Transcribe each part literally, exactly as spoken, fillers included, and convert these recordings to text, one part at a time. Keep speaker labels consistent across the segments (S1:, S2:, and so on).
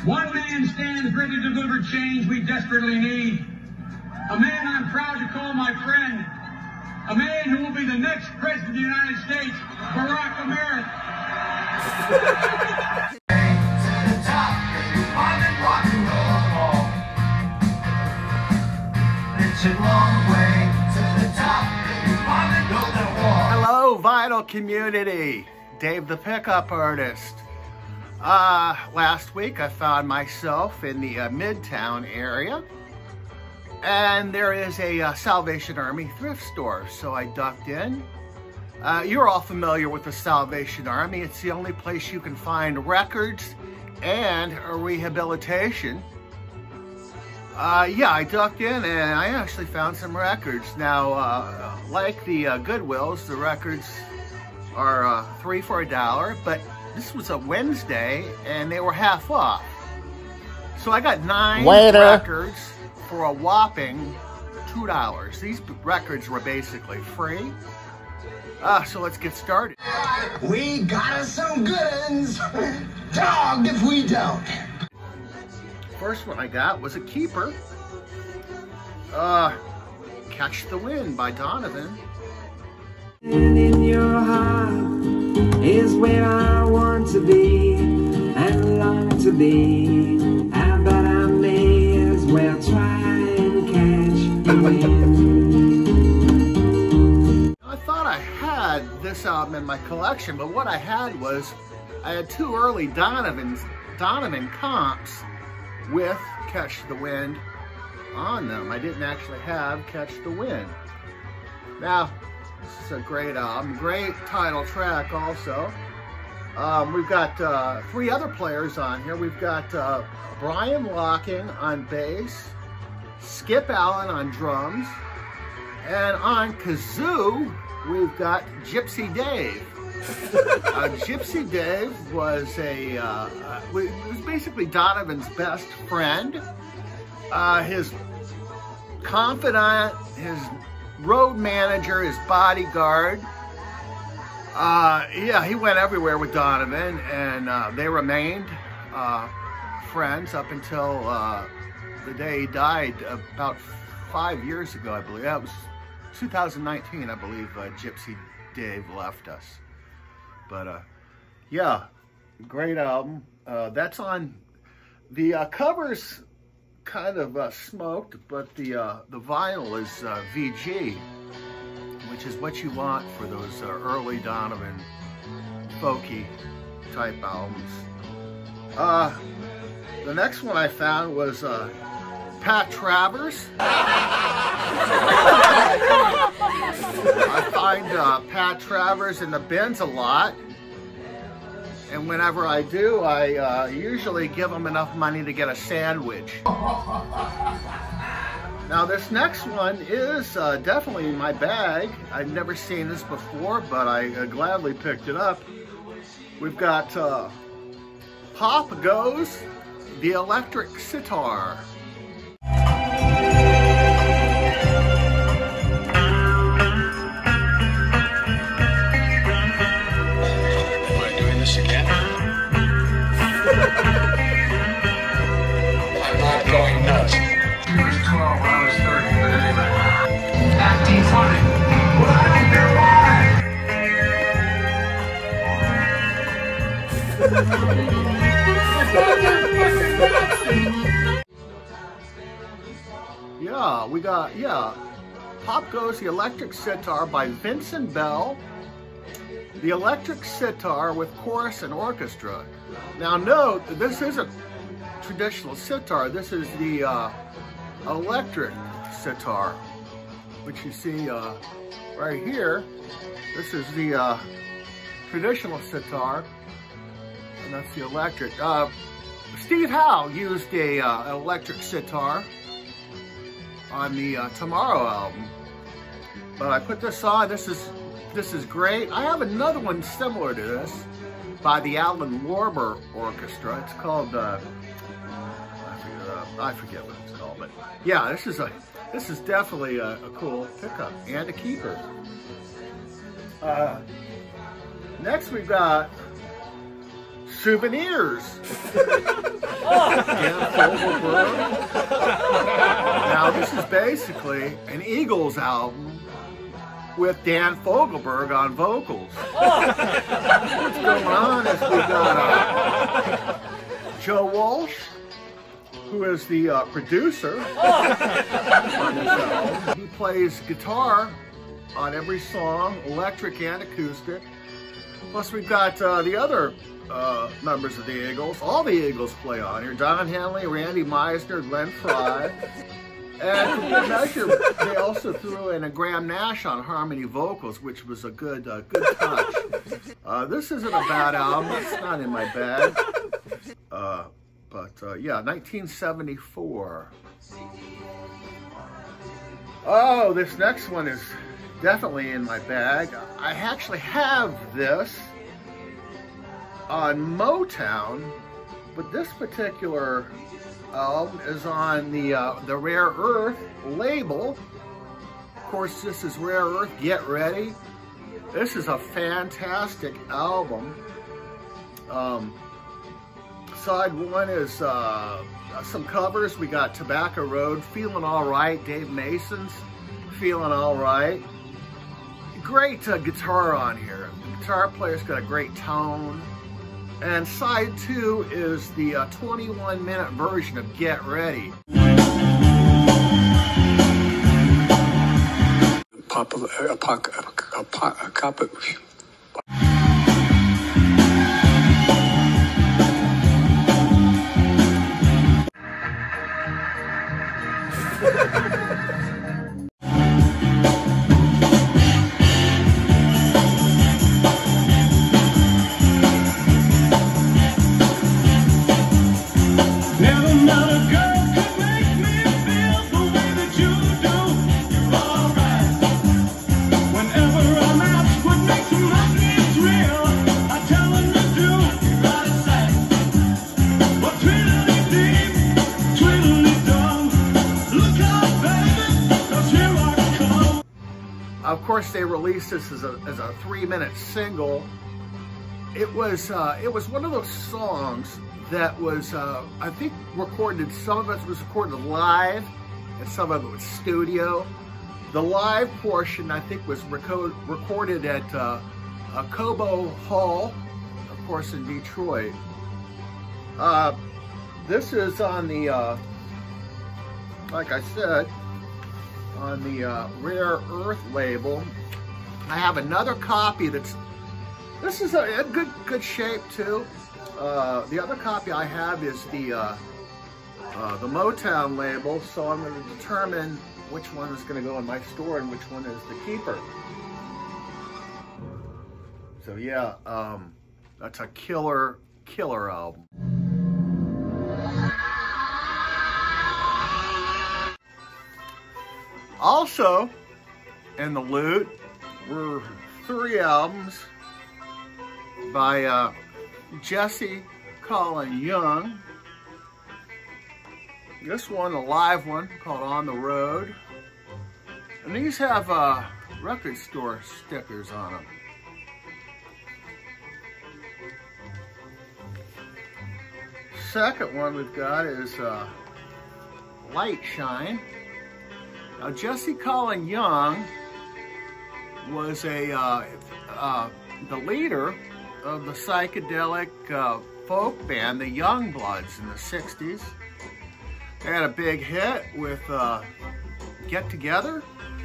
S1: One man stands ready to deliver change we desperately need. A man I'm proud to call my friend. A man who will be the next president of the United States, Barack America.
S2: Hello, Vinyl community. Dave the Pickup Artist. Uh, last week I found myself in the uh, Midtown area, and there is a uh, Salvation Army thrift store, so I ducked in. Uh, you're all familiar with the Salvation Army. It's the only place you can find records and a rehabilitation. Uh, yeah, I ducked in and I actually found some records. Now, uh, like the uh, Goodwills, the records are uh, three for a dollar, but this was a Wednesday and they were half off. So I got nine Waiter. records for a whopping two dollars. These records were basically free. Uh, so let's get started.
S3: We got us some good ones. Dogged if we don't.
S2: First one I got was a keeper. Uh, Catch the Wind by Donovan.
S4: And in your heart is where I want to be and long to be. I bet I may as well try and catch the wind.
S2: I thought I had this album in my collection, but what I had was I had two early Donovan's, Donovan comps with Catch the Wind on them. I didn't actually have Catch the Wind. Now, this is a great album, great title track also. Um, we've got uh, three other players on here. We've got uh, Brian Locking on bass, Skip Allen on drums, and on kazoo, we've got Gypsy Dave. Uh, Gypsy Dave was a, uh, uh, was basically Donovan's best friend, uh, his confidant, his road manager, his bodyguard. Uh, yeah, he went everywhere with Donovan, and uh, they remained uh, friends up until uh, the day he died about five years ago, I believe. That was two thousand nineteen, I believe, uh, Gypsy Dave left us. But uh, yeah, great album. Uh, that's on the uh, covers, kind of uh, smoked, but the uh, the vinyl is uh, V G, which is what you want for those uh, early Donovan folky type albums. Uh, the next one I found was uh, Pat Travers. I find uh, Pat Travers in the bins a lot, and whenever I do, I uh, usually give him enough money to get a sandwich. Now this next one is uh, definitely in my bag. I've never seen this before, but I uh, gladly picked it up. We've got uh, Pop Goes, the Electric Sitar. Yeah, we got, yeah, Pop Goes the Electric Sitar by Vincent Bell. The Electric Sitar with chorus and orchestra. Now note, this isn't traditional sitar. This is the uh, electric sitar, which you see uh, right here. This is the uh, traditional sitar, and that's the electric. Uh, Steve Howe used a uh, an electric sitar on the uh, Tomorrow album, but I put this on. This is this is great. I have another one similar to this by the Alan Warber Orchestra. It's called uh, I, forget, uh, I forget what it's called, but yeah, this is a this is definitely a, a cool pickup and a keeper. Uh, next we've got Souvenirs. Oh. Dan Fogelberg. Now this is basically an Eagles album with Dan Fogelberg on vocals. What's going on is we got uh, Joe Walsh, who is the uh, producer on this album. He plays guitar on every song, electric and acoustic. Plus we've got uh, the other uh, members of the Eagles. All the Eagles play on here. Don Henley, Randy Meisner, Glenn Frey. And for good measure, they also threw in a Graham Nash on harmony vocals, which was a good uh, good touch. Uh, this isn't a bad album. It's not in my bag. Uh, but uh, yeah, nineteen seventy-four. Oh, this next one is definitely in my bag. I actually have this on Motown, but this particular album is on the uh, the Rare Earth label. Of course, this is Rare Earth, Get Ready. This is a fantastic album. Um, side one is uh, some covers. We got Tobacco Road, Feeling All Right, Dave Mason's Feeling All Right. Great uh, guitar on here. The guitar player's got a great tone. And side two is the uh, twenty-one minute version of Get Ready.
S5: Pop a, a, a, a, a cup of...
S2: Of course, they released this as a, as a three-minute single. It was uh, it was one of those songs that was, uh, I think, recorded. Some of it was recorded live, and some of it was studio. The live portion, I think, was reco recorded at uh, uh, Cobo Hall, of course, in Detroit. Uh, this is on the, uh, like I said, on the uh, Rare Earth label. I have another copy that's, this is a, a good good shape too. Uh, the other copy I have is the uh, uh, the Motown label, so I'm going to determine which one is going to go in my store and which one is the keeper. So yeah, um, that's a killer, killer album. Also, in the loot were three albums by uh, Jesse Colin Young. This one, a live one, called On the Road. And these have uh, record store stickers on them. Second one we've got is uh, Light Shine. Now, Jesse Colin Young was a uh, uh, the leader of the psychedelic uh, folk band, the Youngbloods, in the sixties. They had a big hit with uh, Get Together.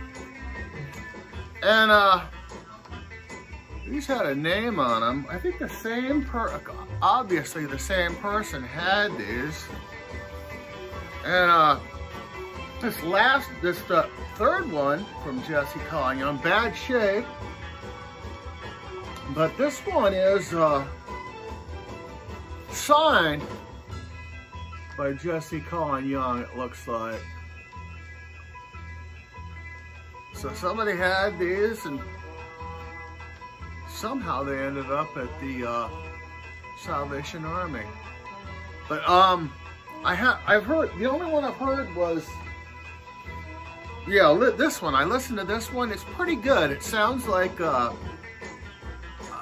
S2: And uh, these had a name on them. I think the same, per obviously the same person had these. And uh, this last, this uh, third one from Jesse Colin Young, Bad Shape. But this one is uh, signed by Jesse Colin Young, it looks like. So somebody had these and somehow they ended up at the uh, Salvation Army. But um, I have I've heard, the only one I've heard was, yeah, this one. I listened to this one. It's pretty good. It sounds like uh,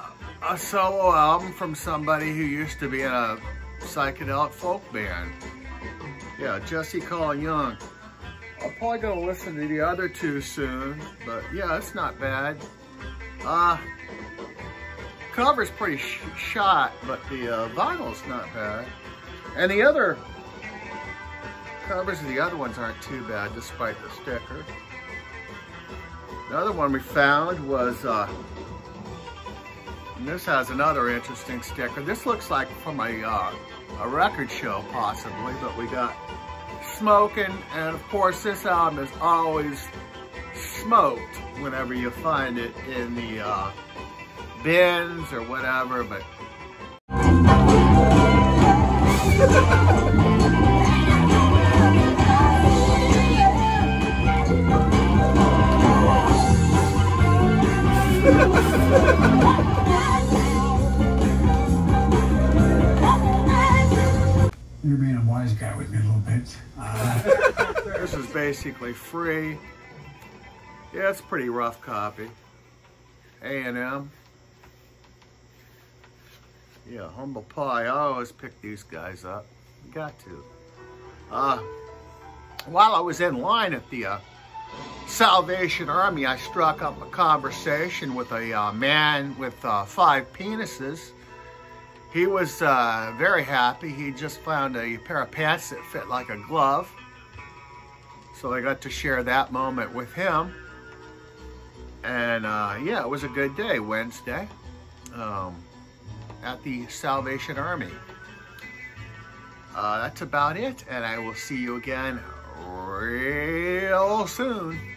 S2: a solo album from somebody who used to be in a psychedelic folk band. Yeah, Jesse Colin Young. I'm probably gonna listen to the other two soon, but yeah, it's not bad. Uh, cover's pretty sh shot, but the uh, vinyl's not bad. And the other covers of the other ones aren't too bad, despite the sticker. The other one we found was, uh, and this has another interesting sticker. This looks like from a, uh, a record show, possibly, but we got Smoking, and of course this album is always smoked whenever you find it in the uh, bins or whatever, but
S6: You're being a wise guy with me a little bit. Uh,
S2: this is basically free. Yeah, it's a pretty rough copy. A and M. Yeah, Humble Pie. I always pick these guys up. You got to. Uh, while I was in line at the uh, Salvation Army, I struck up a conversation with a uh, man with uh, five penises. He was uh, very happy. He just found a pair of pants that fit like a glove. So I got to share that moment with him. And uh, yeah, it was a good day, Wednesday, um, at the Salvation Army. Uh, that's about it, and I will see you again real soon.